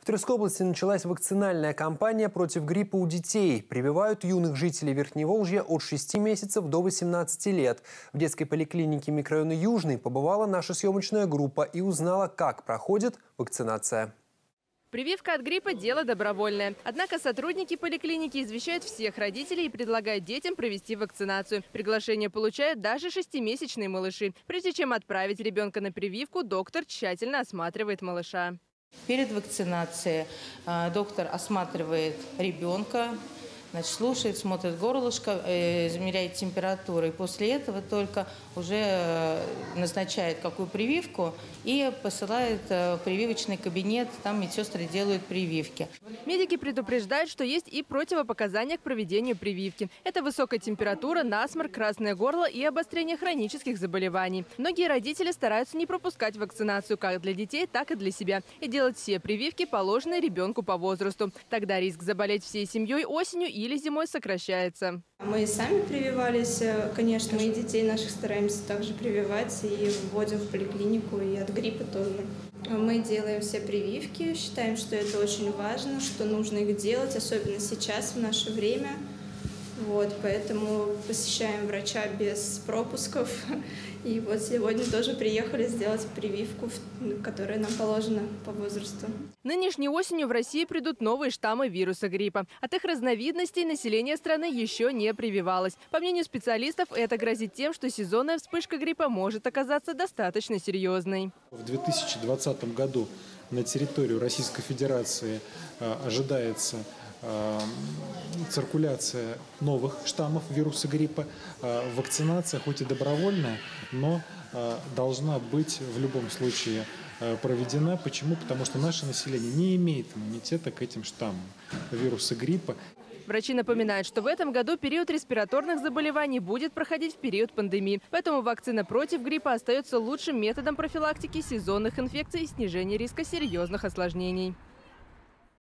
Тверской области началась вакцинальная кампания против гриппа у детей. Прививают юных жителей Верхневолжья от 6 месяцев до 18 лет. В детской поликлинике микрорайона Южный побывала наша съемочная группа и узнала, как проходит вакцинация. Прививка от гриппа – дело добровольное. Однако сотрудники поликлиники извещают всех родителей и предлагают детям провести вакцинацию. Приглашение получают даже 6-месячные малыши. Прежде чем отправить ребенка на прививку, доктор тщательно осматривает малыша. Перед вакцинацией доктор осматривает ребенка, слушает, смотрит горлышко, измеряет температуру. И после этого только уже назначает какую прививку и посылает в прививочный кабинет. Там медсестры делают прививки. Медики предупреждают, что есть и противопоказания к проведению прививки. Это высокая температура, насморк, красное горло и обострение хронических заболеваний. Многие родители стараются не пропускать вакцинацию как для детей, так и для себя. И делать все прививки, положенные ребенку по возрасту. Тогда риск заболеть всей семьей осенью или зимой сокращается. Мы и сами прививались, конечно, мы и детей наших стараемся также прививать и вводим в поликлинику, и от гриппа тоже. Мы делаем все прививки, считаем, что это очень важно, что нужно их делать, особенно сейчас, в наше время. Поэтому посещаем врача без пропусков. И сегодня тоже приехали сделать прививку, которая нам положена по возрасту. Нынешней осенью в России придут новые штаммы вируса гриппа. От их разновидностей население страны еще не прививалось. По мнению специалистов, это грозит тем, что сезонная вспышка гриппа может оказаться достаточно серьезной. В 2020 году на территорию Российской Федерации ожидается циркуляция новых штаммов вируса гриппа. Вакцинация, хоть и добровольная, но должна быть в любом случае проведена. Почему? Потому что наше население не имеет иммунитета к этим штаммам вируса гриппа. Врачи напоминают, что в этом году период респираторных заболеваний будет проходить в период пандемии. Поэтому вакцина против гриппа остается лучшим методом профилактики сезонных инфекций и снижения риска серьезных осложнений.